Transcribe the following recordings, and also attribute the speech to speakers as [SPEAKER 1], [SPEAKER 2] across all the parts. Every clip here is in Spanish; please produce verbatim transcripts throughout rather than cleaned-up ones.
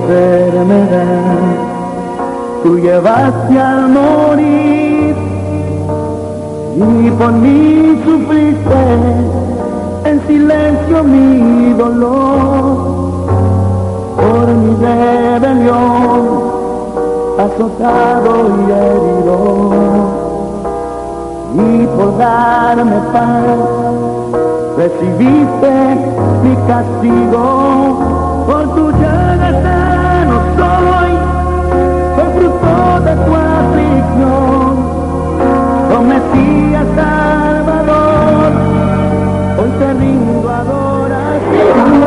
[SPEAKER 1] enfermedad. Tú llevaste al morir y por mí sufriste en silencio mi dolor, por mi rebelión, azotado y herido, y por darme paz recibiste mi castigo. Por tu llaga sano soy, soy fruto de tu aflicción, oh Mesías Salvador, hoy te rindo adoración.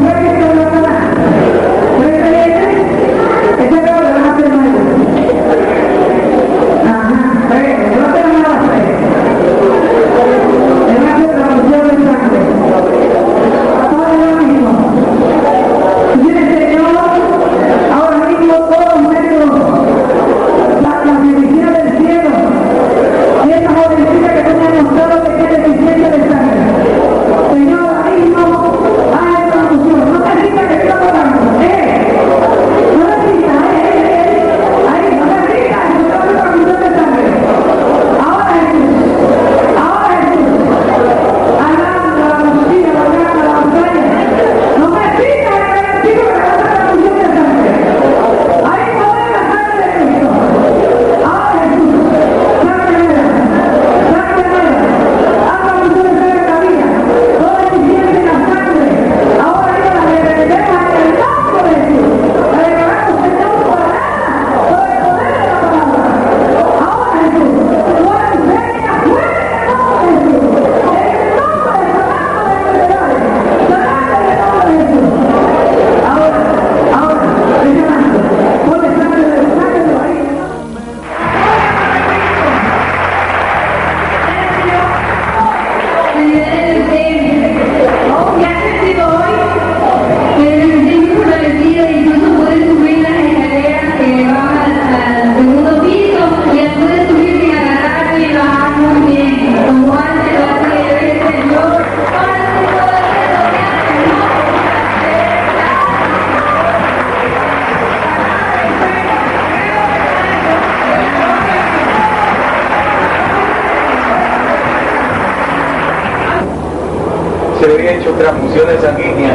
[SPEAKER 2] Se había hecho transfusiones sanguíneas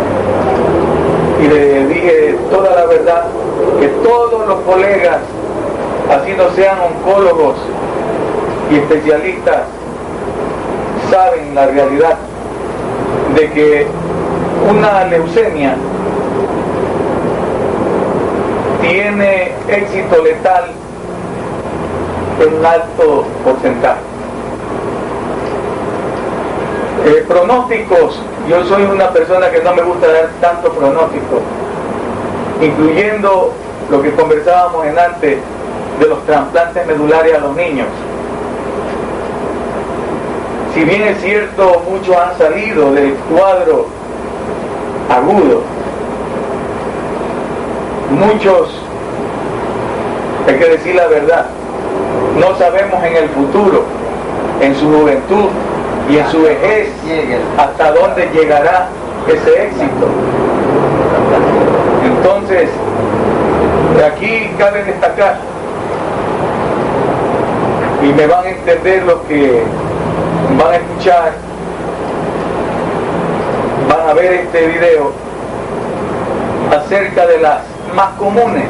[SPEAKER 2] y le dije toda la verdad, que todos los colegas, así no sean oncólogos y especialistas, saben la realidad de que una leucemia tiene éxito letal en un alto porcentaje. Eh, pronósticos, yo soy una persona que no me gusta dar tanto pronóstico, incluyendo lo que conversábamos en antes de los trasplantes medulares a los niños. Si bien es cierto, muchos han salido del cuadro agudo, muchos, hay que decir la verdad, no sabemos en el futuro, en su juventud y en su vejez, hasta dónde llegará ese éxito. Entonces, aquí cabe destacar, y me van a entender los que van a escuchar, van a ver este video, acerca de las más comunes,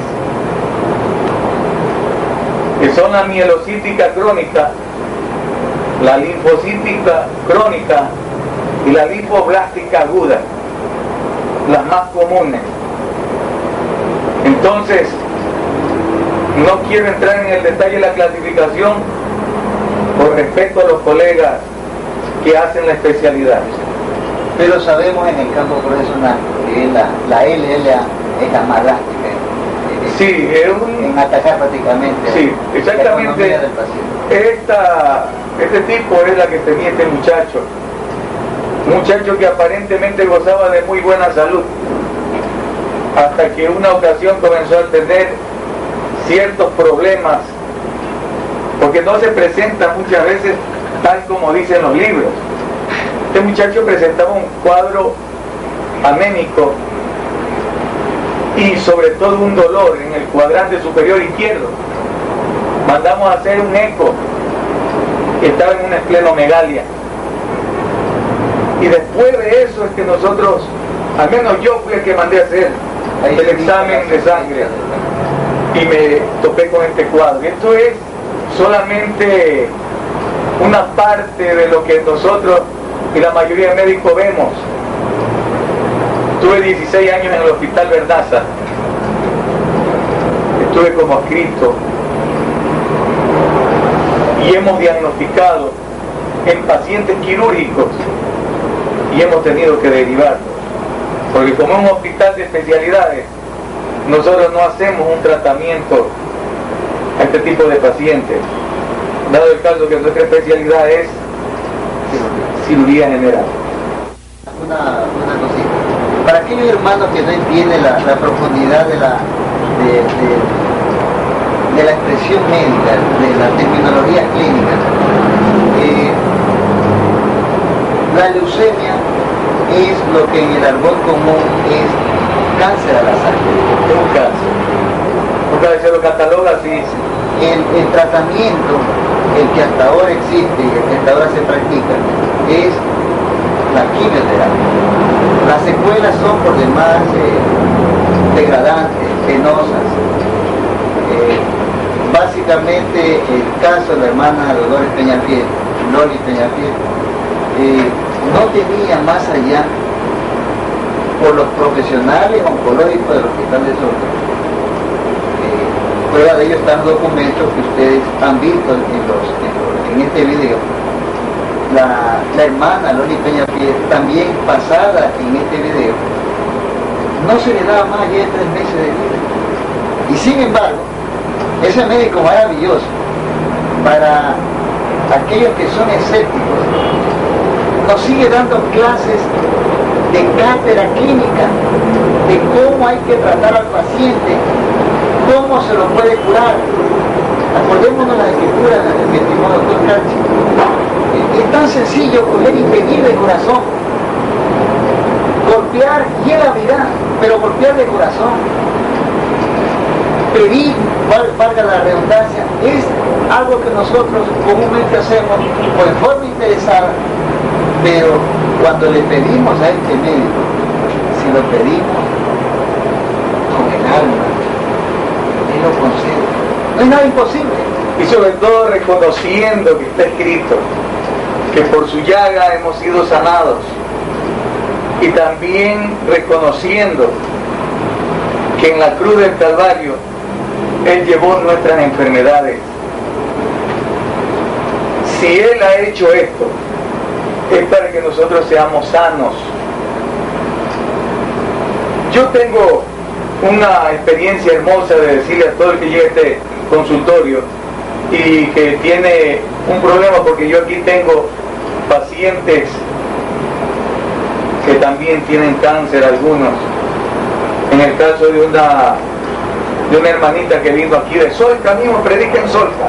[SPEAKER 2] que son la mielocítica crónica, la linfocítica crónica y la linfoblástica aguda, las más comunes. Entonces, no quiero entrar en el detalle de la clasificación por respeto a los colegas que hacen la especialidad.
[SPEAKER 3] Pero sabemos en el campo profesional que la, la L L A es la más drástica.
[SPEAKER 2] Sí, es un...
[SPEAKER 3] en atacar prácticamente
[SPEAKER 2] sí, exactamente.
[SPEAKER 3] La economía del paciente.
[SPEAKER 2] Esta, este tipo es la que tenía este muchacho. Muchacho que aparentemente gozaba de muy buena salud, hasta que una ocasión comenzó a tener ciertos problemas, porque no se presenta muchas veces tal como dicen los libros. Este muchacho presentaba un cuadro anémico y sobre todo un dolor en el cuadrante superior izquierdo. Mandamos a hacer un eco, estaba en una esplenomegalia. Y después de eso es que nosotros, al menos yo fui el que mandé a hacer el examen de sangre y me topé con este cuadro. Esto es solamente una parte de lo que nosotros y la mayoría de médicos vemos. Estuve dieciséis años en el Hospital Verdaza, estuve como adscrito y hemos diagnosticado en pacientes quirúrgicos y hemos tenido que derivarlos, porque como es un hospital de especialidades, nosotros no hacemos un tratamiento a este tipo de pacientes, dado el caso que nuestra especialidad es cirugía general.
[SPEAKER 3] Una, una cosita. Para aquellos hermanos que no entienden la, la profundidad de la, de, de, de la expresión médica, de la terminología clínica, eh, la leucemia es lo que en el argot común es cáncer a la sangre.
[SPEAKER 2] Es un cáncer. Porque se lo cataloga así.
[SPEAKER 3] El, el tratamiento, el que hasta ahora existe y el que hasta ahora se practica, es la quimioterapia. Las secuelas son por demás eh, degradantes, penosas. Eh, básicamente el caso de la hermana Dolores Peñafiel, Loli Peñafiel, eh, no tenía más allá, por los profesionales oncológicos del Hospital de Soto. Eh, prueba de ello están los documentos que ustedes han visto en, los, en, los, en este video. La, la hermana Loli Peñafiel, también pasada en este video, no se le daba más allá de tres meses de vida. Y sin embargo, ese médico maravilloso, para aquellos que son escépticos, nos sigue dando clases de cátedra clínica, de cómo hay que tratar al paciente, cómo se lo puede curar. Acordémonos las escrituras del mi estimado doctor Carchi. Es tan sencillo coger y pedir de corazón, golpear y él abrirá, pero golpear de corazón. Pedir, valga la redundancia, es algo que nosotros comúnmente hacemos o en forma interesada, pero cuando le pedimos a este médico, si lo pedimos con el alma, él lo concede. No es nada imposible.
[SPEAKER 2] Y sobre todo reconociendo que está escrito que por su llaga hemos sido sanados, y también reconociendo que en la cruz del Calvario Él llevó nuestras enfermedades. Si Él ha hecho esto, es para que nosotros seamos sanos. Yo tengo una experiencia hermosa de decirle a todo el que llega a este consultorio y que tiene un problema, porque yo aquí tengo pacientes que también tienen cáncer, algunos. En el caso de una de una hermanita que vino aquí de Solca, mismo predica en Solca.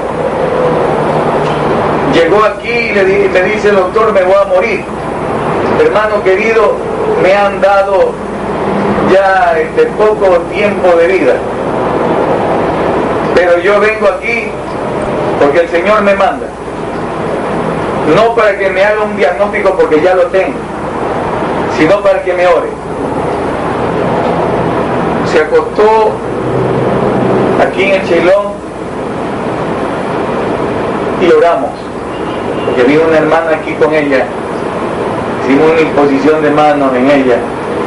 [SPEAKER 2] Llegó aquí y le, di, me dice: doctor, me voy a morir. Hermano querido, me han dado ya este poco tiempo de vida, pero yo vengo aquí porque el Señor me manda, no para que me haga un diagnóstico porque ya lo tengo, sino para que me ore. Se acostó aquí en el Cheilón y oramos, porque vino una hermana aquí con ella, hicimos una imposición de manos en ella.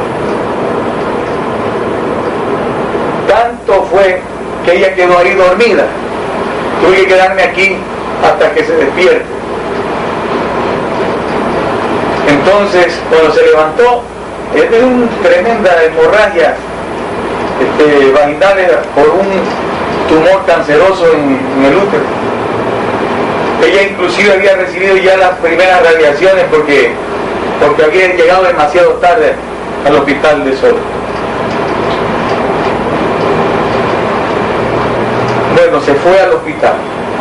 [SPEAKER 2] Tanto fue que ella quedó ahí dormida, tuve que quedarme aquí hasta que se despierte. Entonces, cuando se levantó, es de una tremenda hemorragia este, vaginal por un tumor canceroso en, en el útero. Ella inclusive había recibido ya las primeras radiaciones porque, porque había llegado demasiado tarde al hospital de Sol. Bueno, se fue al hospital.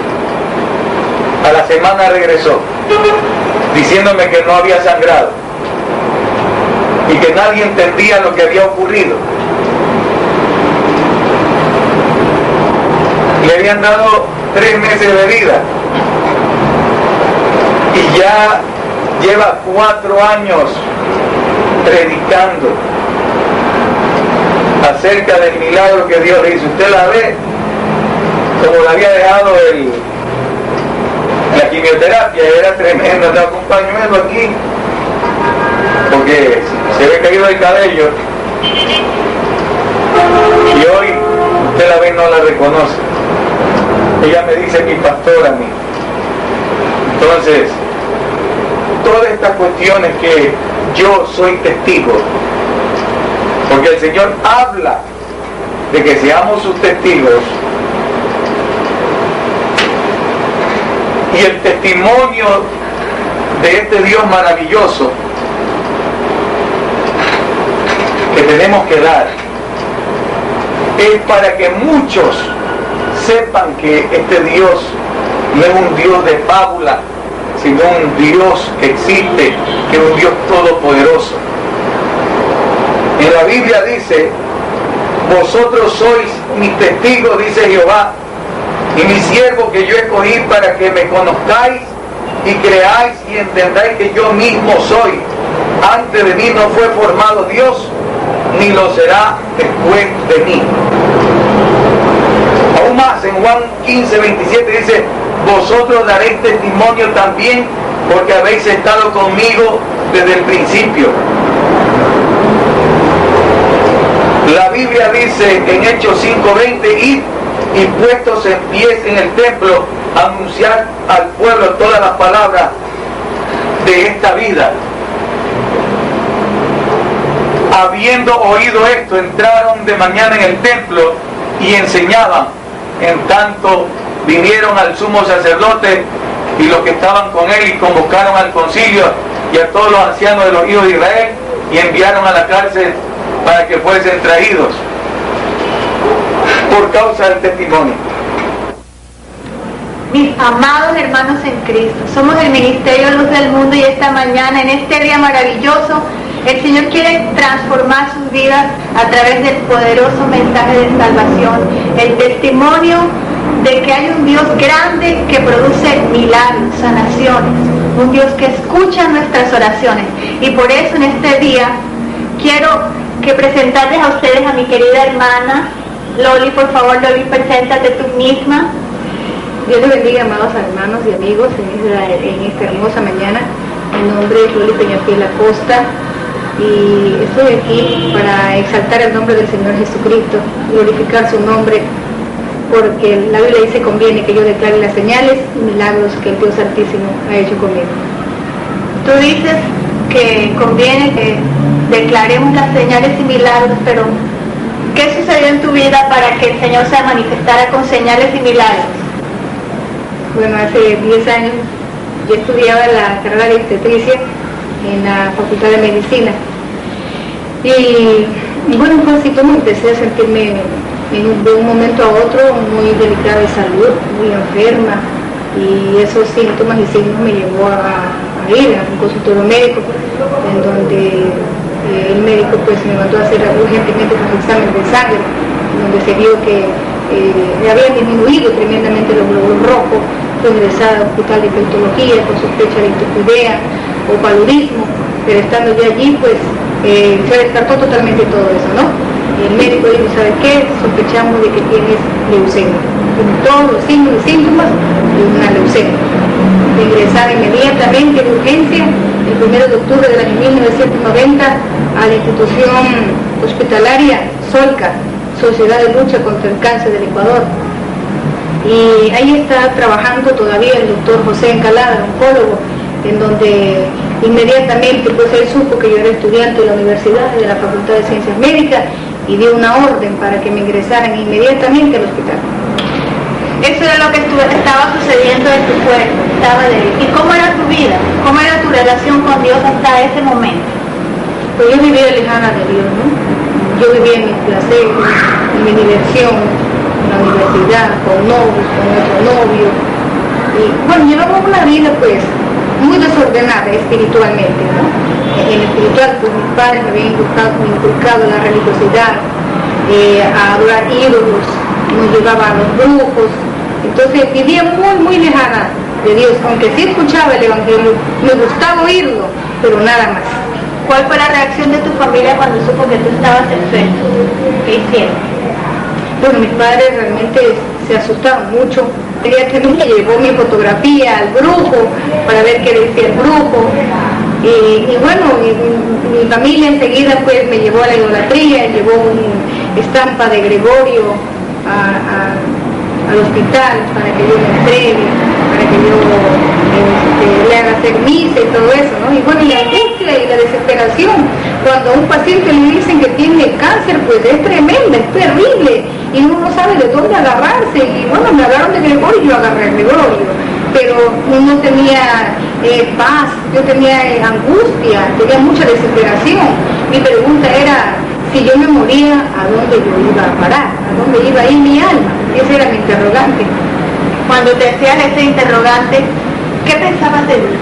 [SPEAKER 2] A la semana regresó, diciéndome que no había sangrado y que nadie entendía lo que había ocurrido. Le habían dado tres meses de vida y ya lleva cuatro años predicando acerca del milagro que Dios le hizo. Usted la ve como la había dejado el, la quimioterapia, era tremenda. Andaba con un pañuelo aquí porque se ve caído el cabello, y hoy usted la ve y no la reconoce. Ella me dice mi pastora a mí. Entonces, todas estas cuestiones que yo soy testigo, porque el Señor habla de que seamos sus testigos, y el testimonio de este Dios maravilloso que tenemos que dar es para que muchos sepan que este Dios no es un Dios de fábula, sino un Dios que existe, que es un Dios todopoderoso. En la Biblia dice: vosotros sois mis testigos, dice Jehová, y mi siervo que yo escogí para que me conozcáis y creáis y entendáis que yo mismo soy. Antes de mí no fue formado Dios, ni lo será después de mí. Aún más, en Juan quince, veintisiete dice: vosotros daréis testimonio también, porque habéis estado conmigo desde el principio. La Biblia dice en Hechos cinco veinte: id y puestos en pies en el templo, anunciar al pueblo todas las palabras de esta vida. Habiendo oído esto, entraron de mañana en el templo y enseñaban. En tanto vinieron al sumo sacerdote y los que estaban con él, y convocaron al concilio y a todos los ancianos de los hijos de Israel, y enviaron a la cárcel para que fuesen traídos por causa del testimonio.
[SPEAKER 4] Mis amados hermanos en Cristo, somos el Ministerio Luz del Mundo, y esta mañana, en este día maravilloso, el Señor quiere transformar sus vidas a través del poderoso mensaje de salvación, el testimonio de que hay un Dios grande que produce milagros, sanaciones, un Dios que escucha nuestras oraciones. Y por eso en este día quiero que presentarles a ustedes a mi querida hermana Loli. Por favor, Loli, preséntate tú misma.
[SPEAKER 5] Dios les bendiga, amados hermanos y amigos, en esta, en esta hermosa mañana. Mi nombre es Loli Peñafiel Acosta y estoy aquí para exaltar el nombre del Señor Jesucristo, glorificar su nombre, porque la Biblia dice: conviene que yo declare las señales y milagros que el Dios Altísimo ha hecho conmigo.
[SPEAKER 4] Tú dices que conviene que declaremos las señales y milagros, pero ¿qué sucedió en tu vida para que el Señor se manifestara con señales y milagros?
[SPEAKER 5] Bueno, hace diez años yo estudiaba la carrera de obstetricia en la Facultad de Medicina, y, y bueno, fue así como empecé a sentirme en un, de un momento a otro muy delicada de salud, muy enferma, y esos síntomas y signos me llevó a, a ir a un consultorio médico, en donde eh, el médico pues me mandó a hacer urgentemente un examen de sangre, donde se vio que eh, habían disminuido tremendamente los glóbulos rojos. Fue ingresada al hospital de infectología con sospecha de ictopidea o paludismo, pero estando ya allí pues eh, se descartó totalmente todo eso, ¿no? El médico dijo: ¿sabe qué? Sospechamos de que tienes leucemia. Tiene todos los signos y síntomas de una leucemia. De ingresar inmediatamente de urgencia el primero de octubre del año mil novecientos noventa a la institución hospitalaria Solca, Sociedad de Lucha contra el Cáncer del Ecuador. Y ahí está trabajando todavía el doctor José Encalada, oncólogo, en donde inmediatamente pues él supo que yo era estudiante de la universidad, de la Facultad de Ciencias Médicas, y dio una orden para que me ingresaran inmediatamente al hospital.
[SPEAKER 4] Eso era lo que estuvo, estaba sucediendo en tu cuerpo, estaba de... ¿Y cómo era tu vida? ¿Cómo era tu relación con Dios hasta ese momento?
[SPEAKER 5] Pues yo vivía lejana de Dios, ¿no? Yo vivía en mis placeres, en mi diversión, en la universidad, con novios, con otro novio. Y bueno, llevamos una vida pues muy desordenada espiritualmente, ¿no? En el espiritual, pues mis padres me habían inculcado, me inculcado la religiosidad, eh, a adorar ídolos, nos llevaba a los brujos. Entonces vivía muy, muy lejana de Dios, aunque sí escuchaba el Evangelio, me gustaba oírlo, pero nada más.
[SPEAKER 4] ¿Cuál fue la reacción de tu familia cuando supo que tú estabas enfermo? ¿Qué hicieron?
[SPEAKER 5] Bueno, mis padres realmente se asustaron mucho. Ella también me llevó mi fotografía al brujo para ver qué decía el brujo. Y, y bueno, mi, mi familia enseguida pues me llevó a la idolatría, llevó una estampa de Gregorio a, a, al hospital para que yo me entregue, para que yo este, le haga hacer misa y todo eso, ¿no? Y bueno, y la angustia y la desesperación, cuando a un paciente le dicen que tiene cáncer, pues es tremenda, es terrible, y uno no sabe de dónde agarrarse, y bueno, me hablaron de Gregorio y yo agarré a Gregorio, pero uno tenía eh, paz, yo tenía eh, angustia, tenía mucha desesperación. Mi pregunta era, si yo me moría, ¿a dónde yo iba a parar? ¿A dónde iba a ir mi alma? Ese era mi interrogante.
[SPEAKER 4] Cuando te hacían ese interrogante, ¿qué pensabas de Dios?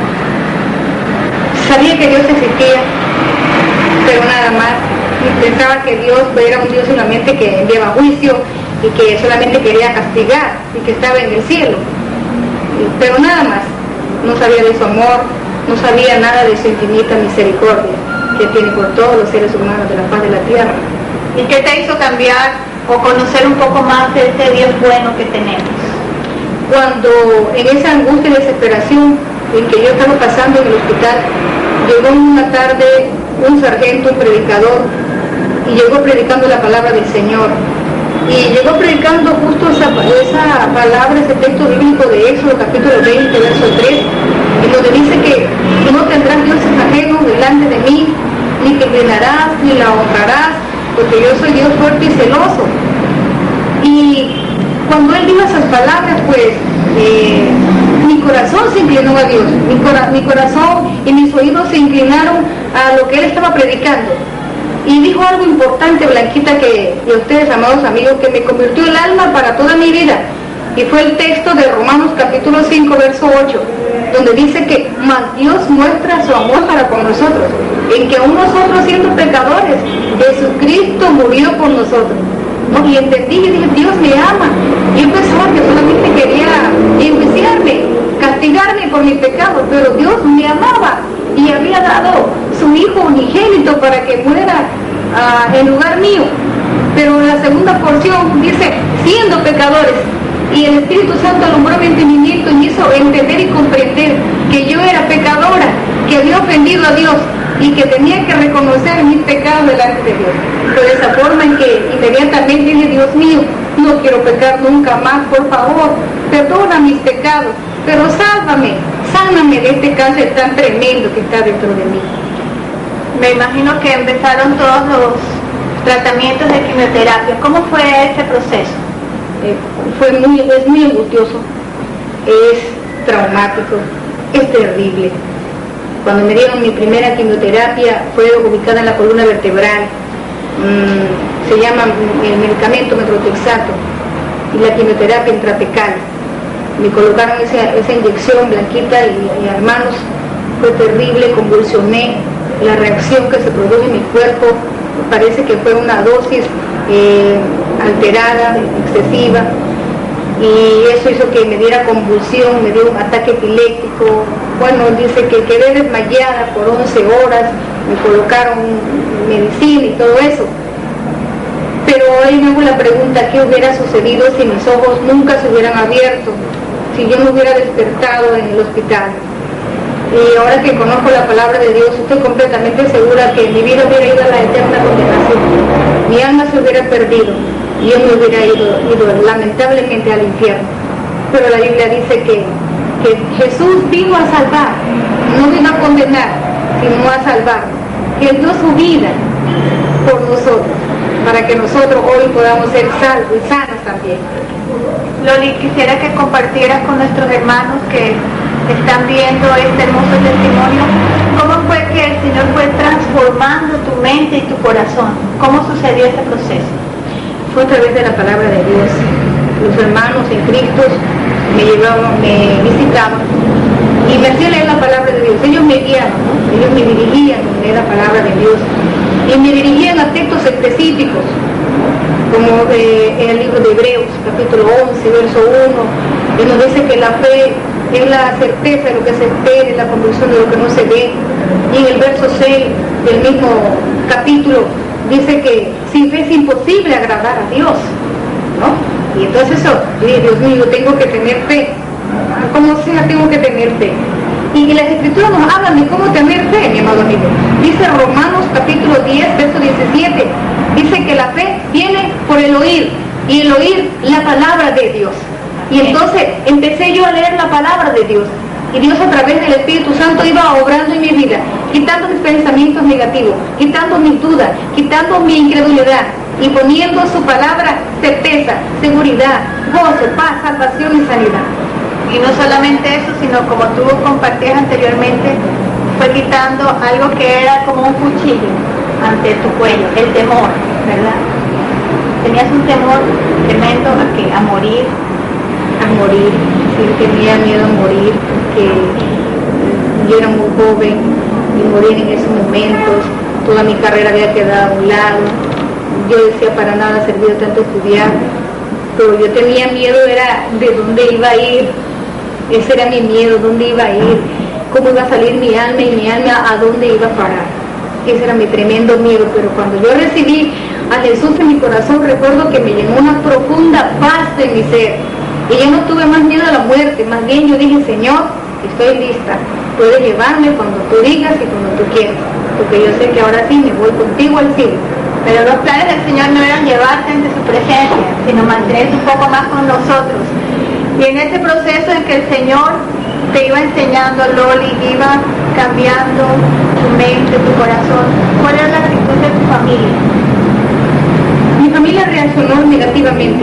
[SPEAKER 5] Sabía que Dios existía, pero nada más. Y pensaba que Dios era un Dios solamente que enviaba juicio y que solamente quería castigar y que estaba en el cielo. Pero nada más. No sabía de su amor, no sabía nada de su infinita misericordia que tiene por todos los seres humanos de la faz de la tierra.
[SPEAKER 4] ¿Y qué te hizo cambiar o conocer un poco más de ese Dios bueno que tenemos?
[SPEAKER 5] Cuando en esa angustia y desesperación en que yo estaba pasando en el hospital, llegó una tarde un sargento, un predicador, y llegó predicando la palabra del Señor. Y llegó predicando justo esa, esa palabra, ese texto bíblico de Éxodo capítulo veinte, verso tres, en donde dice que no tendrás dioses ajenos delante de mí, ni te inclinarás, ni la honrarás, porque yo soy Dios fuerte y celoso. Y cuando él dijo esas palabras, pues eh, mi corazón se inclinó a Dios, mi, cora mi corazón y mis oídos se inclinaron a lo que él estaba predicando. Y dijo algo importante, Blanquita, que, y ustedes, amados amigos, que me convirtió el alma para toda mi vida. Y fue el texto de Romanos capítulo cinco, verso ocho, donde dice que más Dios muestra su amor para con nosotros, en que aún nosotros siendo pecadores, Jesucristo murió por nosotros. ¿No? Y entendí y dije, Dios me ama. Y yo pensaba que solamente quería enjuiciarme, castigarme por mis pecados, pero Dios me amaba y había dado su Hijo unigénito para que muera uh, en lugar mío. Pero en la segunda porción dice, siendo pecadores, y el Espíritu Santo alumbró mi entendimiento y me hizo entender y comprender que yo era pecadora, que había ofendido a Dios y que tenía que reconocer mis pecados delante de Dios. Fue de esa forma en que inmediatamente dije, Dios mío, no quiero pecar nunca más, por favor, perdona mis pecados, pero sálvame, sáname de este cáncer tan tremendo que está dentro de mí.
[SPEAKER 4] Me imagino que empezaron todos los tratamientos de quimioterapia. ¿Cómo fue ese proceso?
[SPEAKER 5] Eh, fue muy, es muy angustioso, es traumático, es terrible. Cuando me dieron mi primera quimioterapia, fue ubicada en la columna vertebral, mm, se llama el medicamento metrotexato, y la quimioterapia intratecal. Me colocaron esa, esa inyección, Blanquita y, y hermanos, fue terrible, convulsioné, la reacción que se produjo en mi cuerpo, parece que fue una dosis eh, alterada, excesiva, y eso hizo que me diera convulsión, me dio un ataque epiléptico. Bueno, dice que quedé desmayada por once horas, me colocaron medicina y todo eso. Pero ahí me hago la pregunta, ¿qué hubiera sucedido si mis ojos nunca se hubieran abierto? Si yo me hubiera despertado en el hospital. Y ahora que conozco la palabra de Dios, estoy completamente segura que mi vida hubiera ido a la eterna condenación. Mi alma se hubiera perdido y yo me hubiera ido, ido lamentablemente al infierno. Pero la Biblia dice que, que Jesús vino a salvar, no vino a condenar, sino a salvar. Que Él dio su vida por nosotros, para que nosotros hoy podamos ser salvos y sanos también.
[SPEAKER 4] Loli, quisiera que compartieras con nuestros hermanos que están viendo este hermoso testimonio, ¿cómo fue que el Señor fue transformando tu mente y tu corazón? ¿Cómo sucedió ese proceso?
[SPEAKER 5] Fue a través de la palabra de Dios. Los hermanos en Cristo me llevaban, me visitaban y me hacían leer la palabra de Dios. Ellos me guiaban, ¿no? Ellos me dirigían a leer la palabra de Dios. y me dirigían a textos específicos, como eh, en el libro de Hebreos, capítulo once, verso uno, que nos dice que la fe es la certeza de lo que se espera, la convicción de lo que no se ve. Y en el verso seis del mismo capítulo dice que sin fe es imposible agradar a Dios, ¿no? Y entonces eso, Dios mío, tengo que tener fe, como sea tengo que tener fe. Y las escrituras nos hablan de cómo tener fe, mi amado amigo. Dice Romanos capítulo diez, verso diecisiete, dice que la fe viene por el oír, y el oír la palabra de Dios. Y entonces empecé yo a leer la palabra de Dios, y Dios a través del Espíritu Santo iba obrando en mi vida, quitando mis pensamientos negativos, quitando mis dudas, quitando mi incredulidad, y poniendo su palabra certeza, seguridad, gozo, paz, salvación y sanidad.
[SPEAKER 4] Y no solamente eso, sino como tú compartías anteriormente, fue quitando algo que era como un cuchillo ante tu cuello, el temor, ¿verdad? Tenías un temor tremendo a que a morir,
[SPEAKER 5] a morir, sí, tenía miedo a morir, que yo era muy joven y morir en esos momentos, toda mi carrera había quedado a un lado, yo decía para nada servido tanto estudiar, pero yo tenía miedo, era de dónde iba a ir. Ese era mi miedo, dónde iba a ir, cómo iba a salir mi alma y mi alma a dónde iba a parar. Ese era mi tremendo miedo, pero cuando yo recibí a Jesús en mi corazón, recuerdo que me llenó una profunda paz en mi ser. Y yo no tuve más miedo a la muerte, más bien yo dije, Señor, estoy lista, puedes llevarme cuando tú digas y cuando tú quieras, porque yo sé que ahora sí me voy contigo al cielo.
[SPEAKER 4] Pero los planes del Señor no eran llevarte ante su presencia, sino mantenerte un poco más con nosotros. Y en ese proceso en que el Señor te iba enseñando, Loli, iba cambiando tu mente, tu corazón, ¿cuál era la actitud de tu familia?
[SPEAKER 5] Mi familia reaccionó negativamente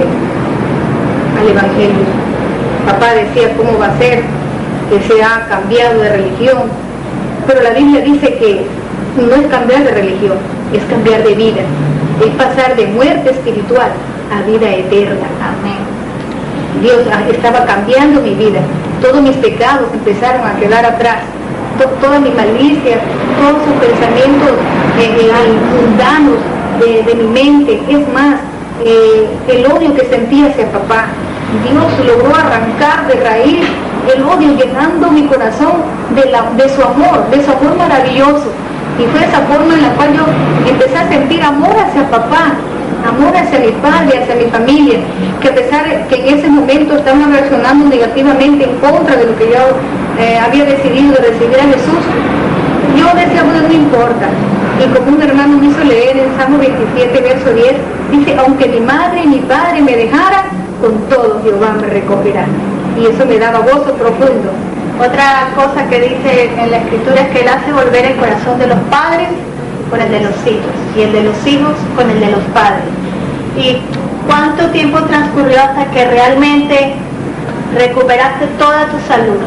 [SPEAKER 5] al Evangelio. Papá decía, ¿cómo va a ser que se ha cambiado de religión? Pero la Biblia dice que no es cambiar de religión, es cambiar de vida, es pasar de muerte espiritual a vida eterna. Amén. Dios estaba cambiando mi vida, todos mis pecados empezaron a quedar atrás, to toda mi malicia, todos sus pensamientos eh, eh, mundanos de, de mi mente, es más, eh, el odio que sentía hacia papá, Dios logró arrancar de raíz el odio, llenando mi corazón de, la, de su amor, de su amor maravilloso, y fue esa forma en la cual yo empecé a sentir amor hacia papá, amor hacia mi padre, hacia mi familia, que a pesar de que en ese momento estaban reaccionando negativamente en contra de lo que yo eh, había decidido de recibir a Jesús, yo decía, bueno, no importa. Y como un hermano me hizo leer en Salmo veintisiete, verso diez, dice, aunque mi madre y mi padre me dejaran, con todo Jehová me recogerá. Y eso me daba gozo profundo.
[SPEAKER 4] Otra cosa que dice en la Escritura es que Él hace volver el corazón de los padres con el de los hijos, y el de los hijos con el de los padres. ¿Y cuánto tiempo transcurrió hasta que realmente recuperaste toda tu salud?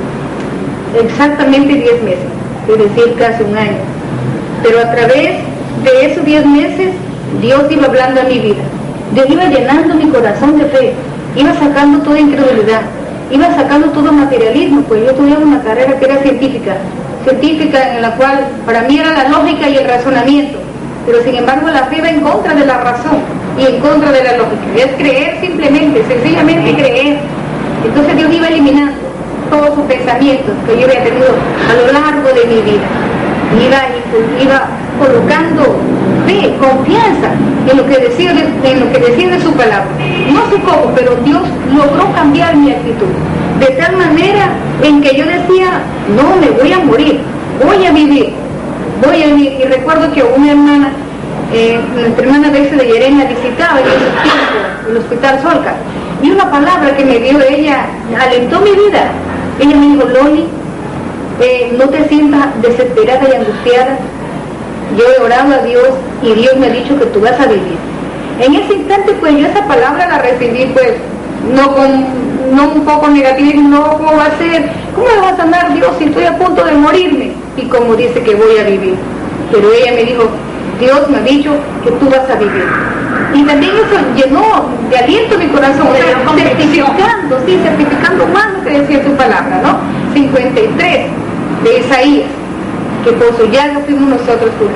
[SPEAKER 5] Exactamente diez meses, es decir, casi un año. Pero a través de esos diez meses, Dios iba hablando a mi vida. Dios iba llenando mi corazón de fe, iba sacando toda incredulidad, iba sacando todo materialismo, pues yo estudiaba una carrera que era científica, científica en la cual para mí era la lógica y el razonamiento, pero sin embargo la fe va en contra de la razón y en contra de la lógica, es creer simplemente, sencillamente creer. Entonces Dios iba eliminando todos sus pensamientos que yo había tenido a lo largo de mi vida, iba, iba colocando fe, confianza en lo que decía de, en lo que decía de su palabra. No sé cómo, pero Dios logró cambiar mi actitud de tal manera en que yo decía, no, me voy a morir, voy a vivir, voy a vivir. Y recuerdo que una hermana, eh, nuestra hermana Betsy de Yerena, visitaba en ese tiempo el hospital Solca, y una palabra que me dio ella alentó mi vida. Ella me dijo, Loli, eh, no te sientas desesperada y angustiada, yo he orado a Dios y Dios me ha dicho que tú vas a vivir. En ese instante pues yo esa palabra la recibí pues no con no un poco negativa, no, ¿cómo va a ser? ¿Cómo me va a sanar Dios si estoy a punto de morirme? Y como dice que voy a vivir. Pero ella me dijo, Dios me ha dicho que tú vas a vivir. Y también eso llenó de aliento mi corazón, o sea, certificando, sí, certificando más lo que decía su palabra, ¿no? cincuenta y tres de Isaías, que por su llaga fuimos nosotros curados.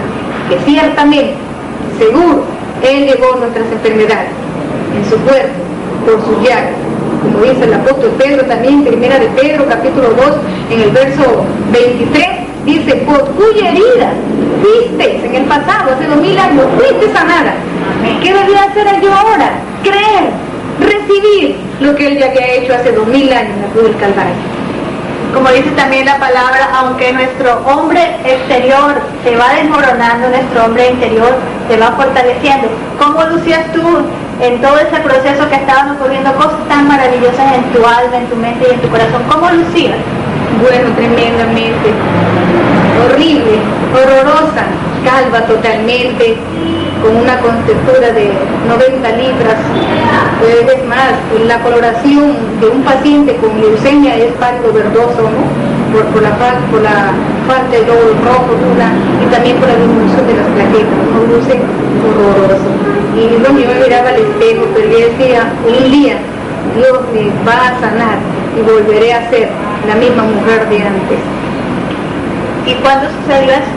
[SPEAKER 5] que ciertamente, seguro, Él llevó nuestras enfermedades en su cuerpo, por sus llagas. Como dice el apóstol Pedro también, primera de Pedro, capítulo dos, en el verso veintitrés, dice, por cuya herida fuisteis en el pasado, hace dos mil años, fuiste sanada. ¿Qué debía hacer yo ahora? Creer, recibir lo que Él ya había hecho hace dos mil años en la cruz del Calvario.
[SPEAKER 4] Como dice también la palabra, aunque nuestro hombre exterior se va desmoronando, nuestro hombre interior se va fortaleciendo. ¿Cómo lucías tú en todo ese proceso que estaban ocurriendo cosas tan maravillosas en tu alma, en tu mente y en tu corazón? ¿Cómo lucías?
[SPEAKER 5] Bueno, tremendamente, horrible, horrorosa, calva totalmente, con una contextura de noventa libras. Pues es más, la coloración de un paciente con leucemia es pálido verdoso, ¿no? Por, por, la, por la falta de glóbulos rojos, y también por la disminución de las plaquetas, ¿no? Luce horroroso. Y bueno, yo me miraba al espejo, pero yo decía, un día Dios me va a sanar y volveré a ser la misma mujer de antes.
[SPEAKER 4] ¿Y cuándo sucedió eso?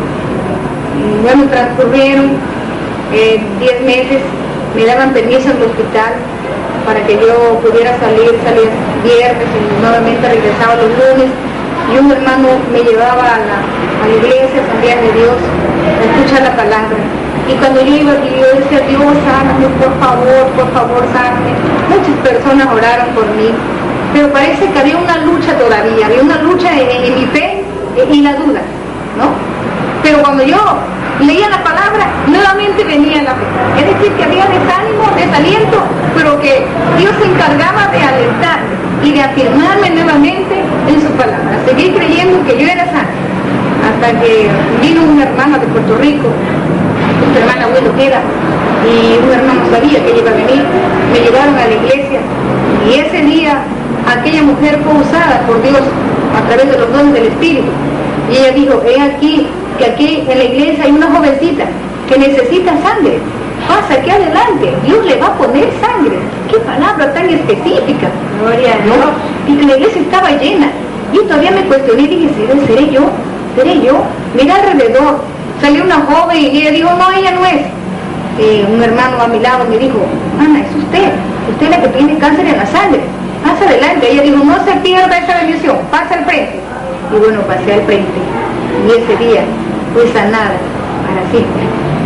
[SPEAKER 5] Y bueno, transcurrieron eh, diez meses, me daban permiso en el hospital para que yo pudiera salir, salir viernes y nuevamente regresaba los lunes, y un hermano me llevaba a la, a la iglesia, Asamblea de Dios, a escuchar la palabra. Y cuando yo iba allí, yo decía, Dios, sáname, por favor, por favor, sáname. Muchas personas oraron por mí, pero parece que había una lucha todavía, había una lucha en, en mi fe y la duda, ¿no? Pero cuando yo leía la palabra, nuevamente venía la fe. Es decir, que había desánimo, desaliento, pero que Dios se encargaba de alentarme y de afirmarme nuevamente en su palabra. Seguí creyendo que yo era sana, hasta que vino una hermana de Puerto Rico, una hermana abuelo que era, y un hermano sabía que ella iba a venir, me llevaron a la iglesia, y ese día aquella mujer fue usada por Dios a través de los dones del Espíritu, y ella dijo, he aquí, que aquí en la iglesia hay una jovencita que necesita sangre, pasa aquí adelante, Dios le va a poner sangre. Qué palabra tan específica, gloria a Dios. Y que la iglesia estaba llena, yo todavía me cuestioné y dije, ¿seré yo? ¿seré yo? Mira alrededor, salió una joven y ella dijo, no, ella no es. Eh, un hermano a mi lado me dijo, Ana, es usted, usted es la que tiene cáncer en la sangre, pasa adelante. Ella dijo, no se pierda esa bendición, pasa al frente. Y bueno, pasé al frente, y ese día fui sanada para siempre.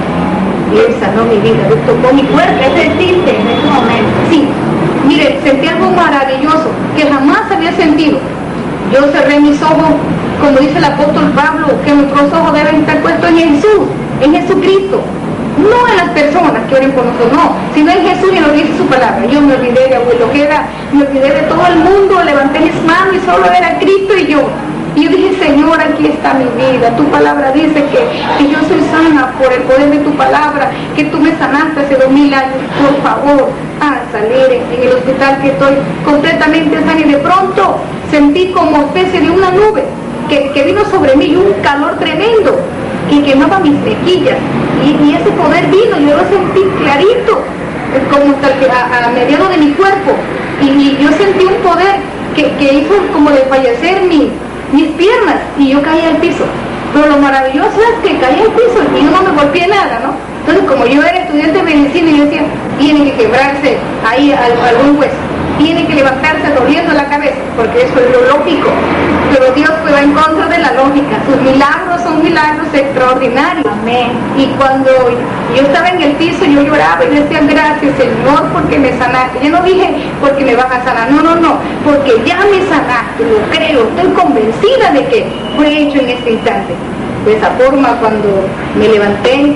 [SPEAKER 5] Y Él sanó mi vida, Él tocó mi cuerpo.
[SPEAKER 4] ¿Qué sentiste en ese momento?
[SPEAKER 5] Sí, mire, sentí algo maravilloso que jamás había sentido. Yo cerré mis ojos, como dice el apóstol Pablo, que nuestros ojos deben estar puestos en Jesús, en Jesucristo. No en las personas que oren por nosotros, no, sino en Jesús, y nos dice su palabra. Yo me olvidé de abuelo Queda, me olvidé de todo el mundo, levanté mis manos y solo era Cristo y yo. Y yo dije, Señor, aquí está mi vida. Tu palabra dice que, que yo soy sana por el poder de tu palabra, que tú me sanaste hace dos mil años. Por favor, a salir en, en el hospital, que estoy completamente sana. Y de pronto sentí como especie de una nube que, que vino sobre mí, y un calor tremendo que quemaba mis mejillas. Y, y ese poder vino, yo lo sentí clarito, como a, a mediano de mi cuerpo. Y, y yo sentí un poder que, que hizo como desfallecer mi mis piernas, y yo caí al piso. Pero lo maravilloso es que caí al piso y yo no me golpeé nada, ¿no? Entonces, como yo era estudiante de medicina, yo decía, tiene que quebrarse ahí algún hueso, tiene que levantarse doliendo la cabeza, porque eso es lo lógico. Pero Dios fue en contra de la lógica. Sus milagros son milagros extraordinarios.
[SPEAKER 4] Amén.
[SPEAKER 5] Y cuando yo estaba en el piso, yo lloraba y decía, gracias, Señor, porque me sanaste. Yo no dije, porque me vas a sanar, no, no, no, porque ya me sanaste, lo creo, estoy convencida de que fue hecho en este instante. De esa forma, cuando me levanté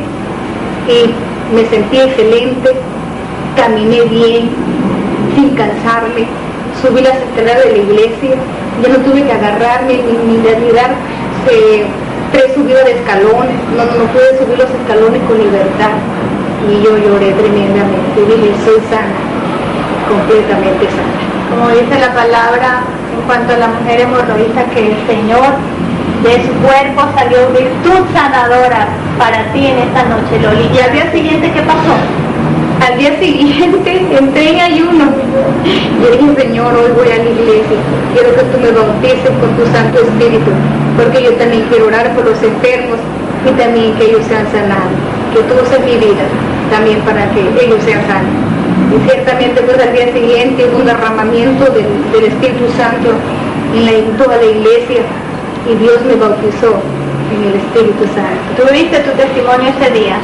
[SPEAKER 5] y me sentí excelente, caminé bien, sin cansarme, subí las escaleras de la iglesia, yo no tuve que agarrarme ni, ni de dar eh, tres subidas de escalones, no, no, no pude subir los escalones con libertad. Y yo lloré tremendamente, y dije, soy sana, completamente sana.
[SPEAKER 4] Como dice la palabra en cuanto a la mujer hemorroísta, que el Señor de su cuerpo salió virtud sanadora para ti en esta noche, Loli. ¿Y al día siguiente qué pasó?
[SPEAKER 5] Al día siguiente entré en ayuno. Yo dije, Señor, hoy voy a la iglesia, quiero que tú me bautices con tu Santo Espíritu, porque yo también quiero orar por los enfermos y también que ellos sean sanados, que tú uses mi vida también para que ellos sean sanos. Y ciertamente pues al día siguiente hubo un derramamiento del, del Espíritu Santo en, la, en toda la iglesia, y Dios me bautizó en el Espíritu Santo.
[SPEAKER 4] ¿Tú viste tu testimonio ese día?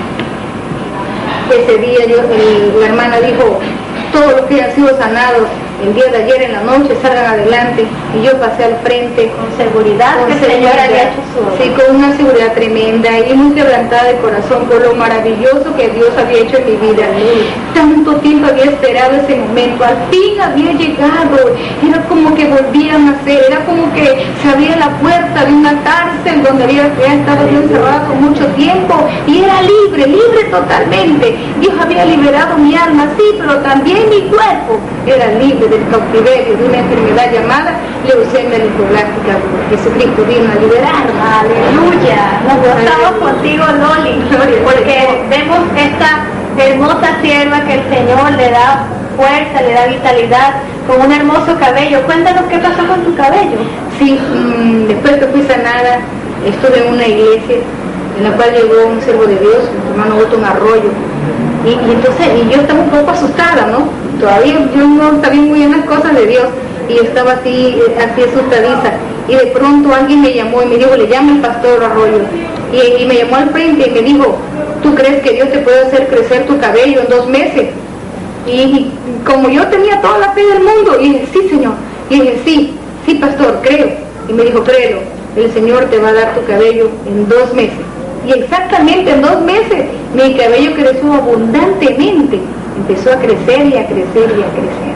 [SPEAKER 5] Ese día yo, el, la hermana dijo, todos los que han sido sanados el día de ayer en la noche salgan adelante, y yo pasé al frente
[SPEAKER 4] con seguridad,
[SPEAKER 5] con
[SPEAKER 4] que el
[SPEAKER 5] seguridad,
[SPEAKER 4] Señor había hecho su obra.
[SPEAKER 5] sí, con una seguridad tremenda y muy quebrantada de corazón por lo maravilloso que Dios había hecho en mi vida. Tanto tiempo había esperado ese momento, al fin había llegado, era como que volvía a nacer, era como que se abría la puerta de una cárcel donde había, había estado yo encerrado mucho tiempo, y era libre, libre totalmente. Dios había liberado mi alma, sí, pero también mi cuerpo era libre del cautiverio de una enfermedad llamada leucemia linfoblástica. Jesucristo vino a liberarnos.
[SPEAKER 4] Aleluya. Nos gozamos contigo, Loli, porque vemos esta hermosa sierva que el Señor le da fuerza, le da vitalidad, con un hermoso cabello. Cuéntanos qué pasó con tu cabello.
[SPEAKER 5] Sí, mmm, después que fui sanada, estuve en una iglesia en la cual llegó un siervo de Dios, mi hermano Otón Arroyo, y, y entonces y yo estaba un poco asustada, ¿no? Todavía yo no sabía muy bien las cosas de Dios, y yo estaba así, así asustadiza, y de pronto alguien me llamó y me dijo, le llama el pastor Arroyo, y, y me llamó al frente y me dijo, ¿tú crees que Dios te puede hacer crecer tu cabello en dos meses? Y, y como yo tenía toda la fe del mundo, y dije, sí, Señor, y dije, sí, sí, pastor, creo, y me dijo, créelo, el Señor te va a dar tu cabello en dos meses. Y exactamente en dos meses mi cabello creció abundantemente, empezó a crecer y a crecer y a crecer.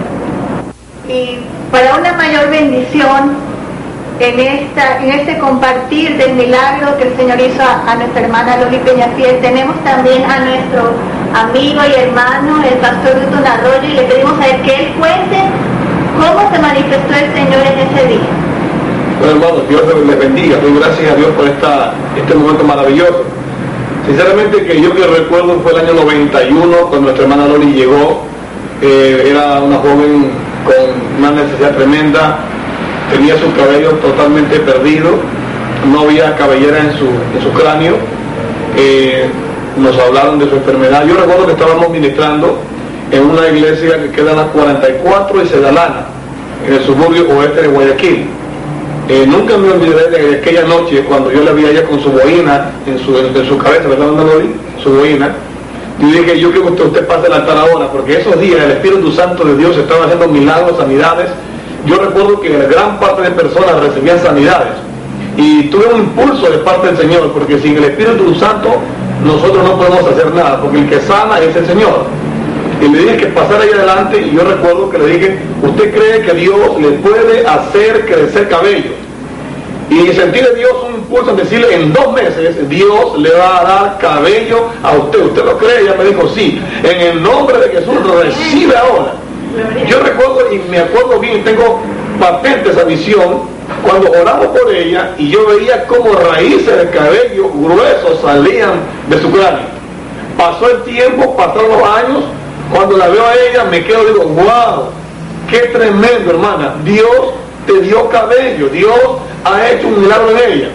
[SPEAKER 4] Y para una mayor bendición en esta en este compartir del milagro que el Señor hizo a, a nuestra hermana Loli Peñafiel, tenemos también a nuestro amigo y hermano, el pastor Otón Arroyo, y le pedimos a él que él cuente cómo se manifestó el Señor en ese día.
[SPEAKER 2] Bueno, hermanos, Dios les bendiga. Doy gracias a Dios por esta, este momento maravilloso. Sinceramente, que yo que recuerdo fue el año noventa y uno, cuando nuestra hermana Loli llegó. Eh, era una joven con una necesidad tremenda, tenía su cabello totalmente perdido, no había cabellera en su, en su cráneo. Eh, nos hablaron de su enfermedad. Yo recuerdo que estábamos ministrando en una iglesia que queda en la cuarenta y cuatro y Sedalana, en el suburbio oeste de Guayaquil. Eh, nunca me olvidaré de aquella noche cuando yo la vi a ella con su boina en su, en, en su cabeza, ¿verdad, Loli? Su boina. Yo dije, yo quiero que usted, usted pase el altar ahora, porque esos días el Espíritu Santo de Dios estaba haciendo milagros, sanidades. Yo recuerdo que gran parte de personas recibían sanidades. Y tuve un impulso de parte del Señor, porque sin el Espíritu Santo nosotros no podemos hacer nada, porque el que sana es el Señor. Y le dije que pasara ahí adelante, y yo recuerdo que le dije, ¿usted cree que Dios le puede hacer crecer cabello? Y sentí de Dios un impulso en decirle, en dos meses Dios le va a dar cabello a usted. ¿Usted lo cree? Ella me dijo, sí. En el nombre de Jesús lo recibe ahora. Yo recuerdo y me acuerdo bien, tengo patente esa visión, cuando oramos por ella y yo veía como raíces de cabello gruesos salían de su cráneo. Pasó el tiempo, pasaron los años, cuando la veo a ella me quedo y digo, wow, qué tremendo, hermana. Dios te dio cabello, Dios ha hecho un milagro en ella.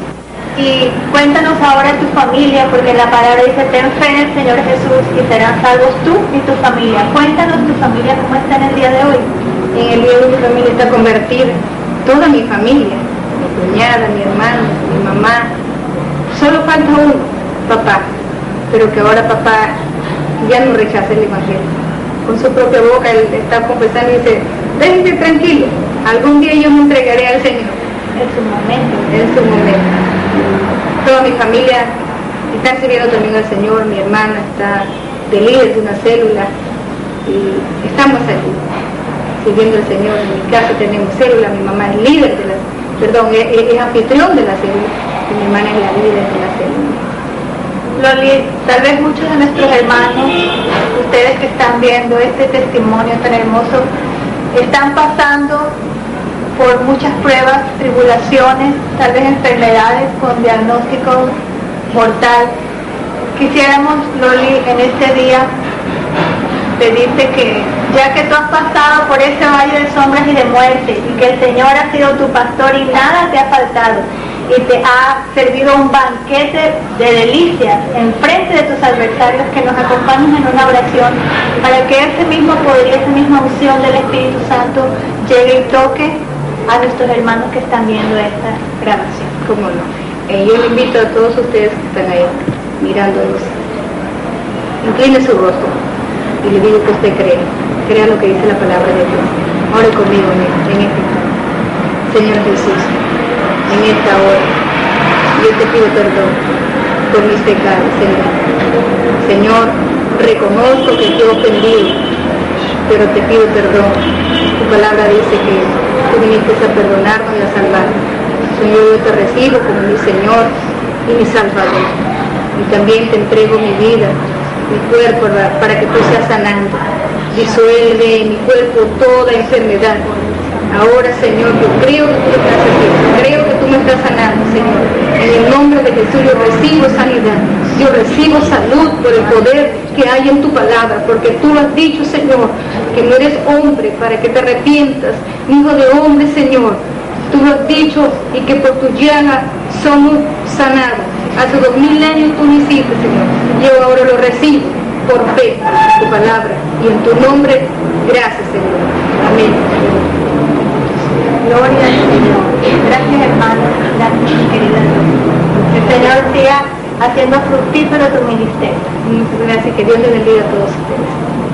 [SPEAKER 4] Y cuéntanos ahora tu familia, porque la palabra dice, ten fe en el Señor Jesús y serán salvos tú y tu familia. Cuéntanos tu familia cómo está en el día de hoy.
[SPEAKER 5] En el día de hoy mi familia está convertida, toda mi familia, mi cuñada, mi hermano, mi mamá. Solo falta uno, papá, pero que ahora papá ya no rechaza el evangelio. Con su propia boca él está confesando y dice, déjense tranquilo, algún día yo me entregaré al Señor.
[SPEAKER 4] En su momento.
[SPEAKER 5] En su momento. Toda mi familia está sirviendo también al Señor, mi hermana está de líder de una célula y estamos allí sirviendo al Señor. En mi casa tenemos célula, mi mamá es líder de la, perdón, es, es anfitrión de la célula y mi hermana es la líder de la célula.
[SPEAKER 4] Loli, tal vez muchos de nuestros hermanos, ustedes que están viendo este testimonio tan hermoso, están pasando por muchas pruebas, tribulaciones, tal vez enfermedades con diagnóstico mortal. Quisiéramos, Loli, en este día pedirte que, ya que tú has pasado por ese valle de sombras y de muerte, y que el Señor ha sido tu pastor y nada te ha faltado, y te ha servido un banquete de delicias en frente de tus adversarios, que nos acompañes en una oración para que ese mismo poder y esa misma unción del Espíritu Santo llegue y toque a nuestros hermanos que están viendo esta grabación.
[SPEAKER 5] ¿Cómo no? Eh, yo le invito a todos ustedes que están ahí mirándonos, incline su rostro y le digo que usted cree, crea lo que dice la palabra de Dios. Ore conmigo en, en este instante. Señor Jesús, en esta hora yo te pido perdón por mis pecados, Señor. Señor, reconozco que te he ofendido, pero te pido perdón. Tu palabra dice que tú viniste a perdonarnos y a salvarnos. Señor, yo te recibo como mi Señor y mi Salvador. Y también te entrego mi vida, mi cuerpo, para que tú seas sanando. Disuelve en mi cuerpo toda enfermedad. Ahora, Señor, yo creo que tú lo estás haciendo, creo que tú me estás sanando, Señor. En el nombre de Jesús yo recibo sanidad, yo recibo salud por el poder que hay en tu palabra, porque tú lo has dicho, Señor, que no eres hombre para que te arrepientas, hijo de hombre, Señor. Tú lo has dicho y que por tu llaga somos sanados. Hace dos mil años tú lo hiciste, Señor. Yo ahora lo recibo por fe, tu palabra, y en tu nombre, gracias, Señor. Amén.
[SPEAKER 4] Gloria al Señor. Gracias, hermanos. Gracias, querida Dios. Que el Señor siga haciendo fructífero tu ministerio.
[SPEAKER 5] Muchas gracias. Que Dios les bendiga a todos ustedes.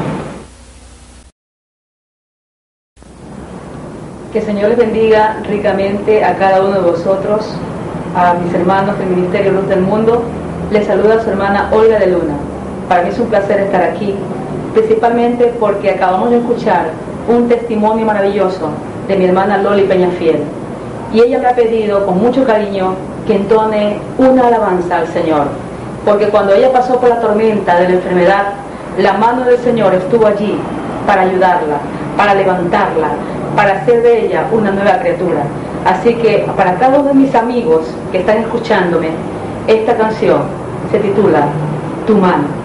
[SPEAKER 6] Que el Señor les bendiga ricamente a cada uno de vosotros, a mis hermanos del Ministerio Luz del Mundo. Les saluda su hermana Olga de Luna. Para mí es un placer estar aquí, principalmente porque acabamos de escuchar un testimonio maravilloso de mi hermana Loli Peñafiel. Y ella me ha pedido con mucho cariño que entone una alabanza al Señor, porque cuando ella pasó por la tormenta de la enfermedad, la mano del Señor estuvo allí para ayudarla, para levantarla, para hacer de ella una nueva criatura. Así que para cada uno de mis amigos que están escuchándome, esta canción se titula Tu mano.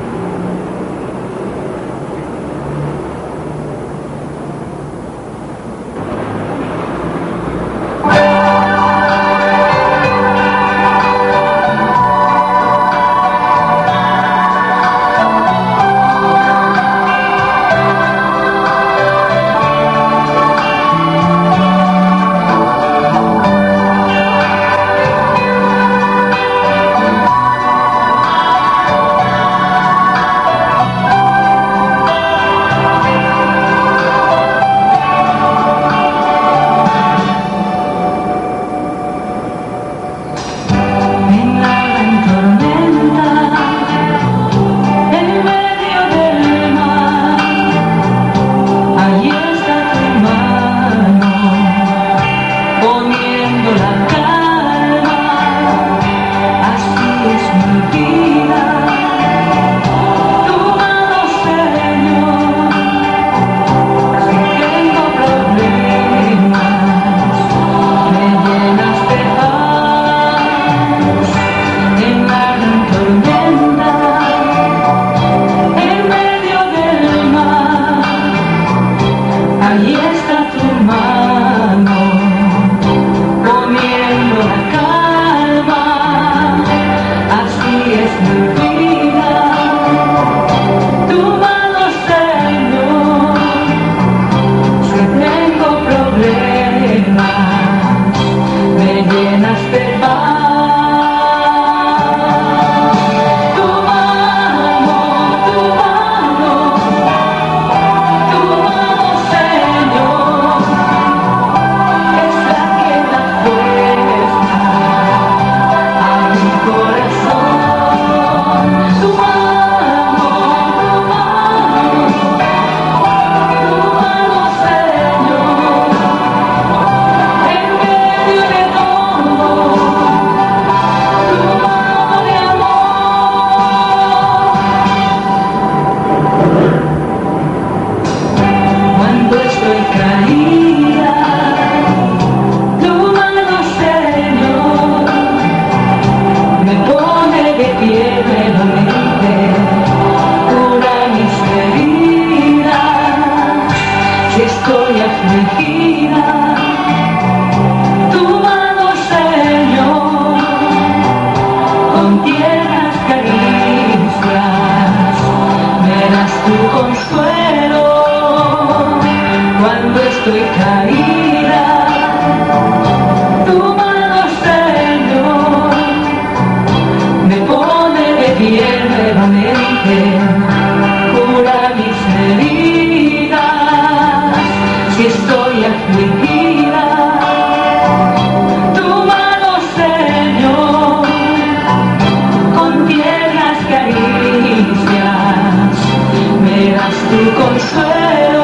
[SPEAKER 7] Tu mano, Señor, consuelo cuando estoy caída. Tu mano, Señor, me pone de pie nuevamente, cura mis heridas si estoy afligida. Tu mano, Señor, con tiernas caricias me das tu consuelo.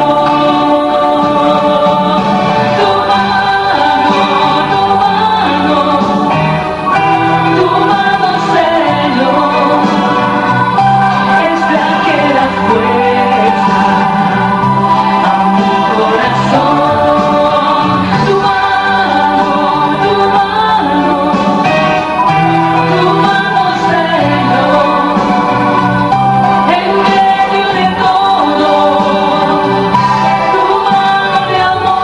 [SPEAKER 7] Tu mano, tu mano, tu mano, Señor, es la que da fuerza a mi corazón. Tu mano, tu mano, tu mano, Señor, en medio de todo, tu mano de amor.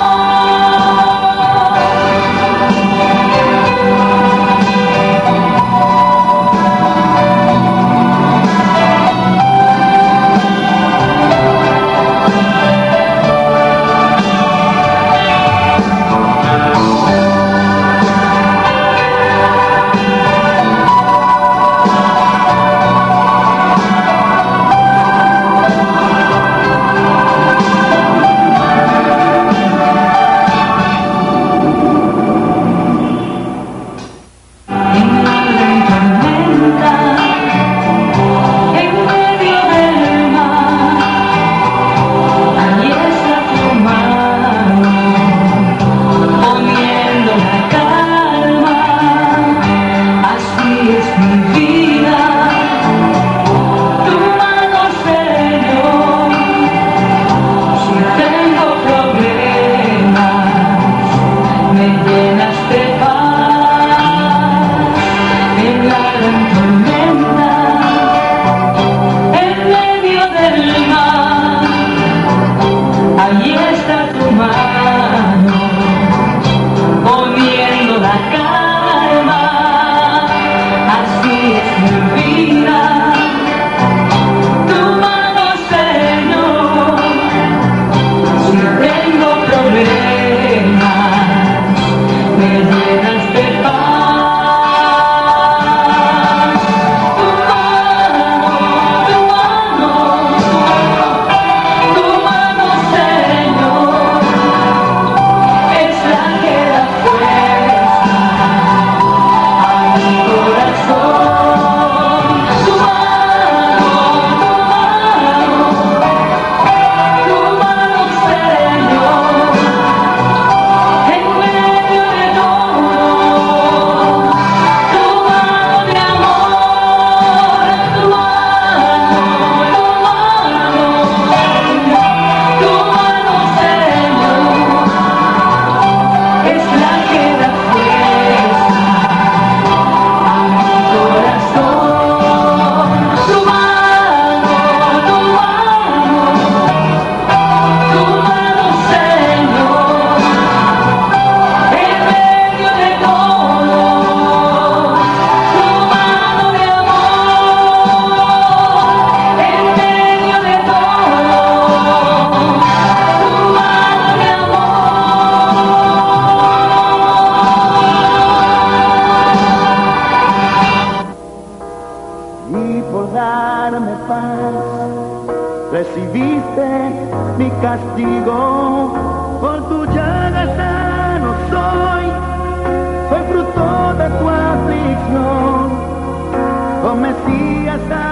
[SPEAKER 7] En la gran tormenta, en medio del mar, allí está tu mano, poniendo la calma. Así es mi vida. Tu mano, Señor, si tengo problemas, me llenas de paz. En la gran tormenta, en medio del mar, allí está tu mano, poniendo la calma. Así es mi vida. Tu mano, Señor, si tengo problemas, me llenas de paz. Tu mano, tu mano, tu mano, Señor, es la que da fuerza a mi corazón. Tu mano, tu mano, tu mano, Señor, en medio de todo, tu mano de amor. Tu mano, tu mano, Señor, es la que da fuerza a mi corazón. Tu mano, tu mano, tu mano, Señor, en medio de todo, tu mano de amor. En medio de todo, tu mano de
[SPEAKER 1] Y por darme paz, recibiste mi castigo. Por tu llaga sano soy, soy fruto de tu aflicción. Oh Mesías,